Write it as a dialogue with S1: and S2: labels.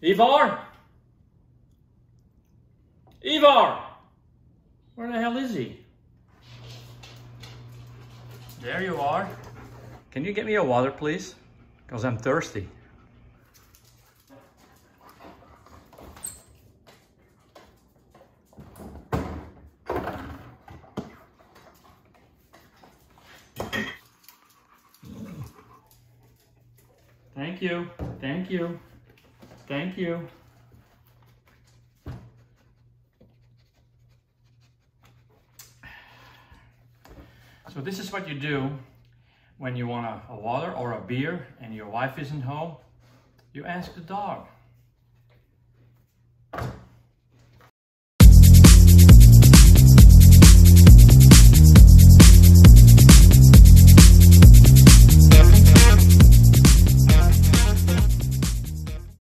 S1: Ivar? Ivar! Where the hell is he? There you are. Can you get me a water, please? Because I'm thirsty. Thank you, thank you, thank you. So this is what you do when you want a water or a beer and your wife isn't home. You ask the dog.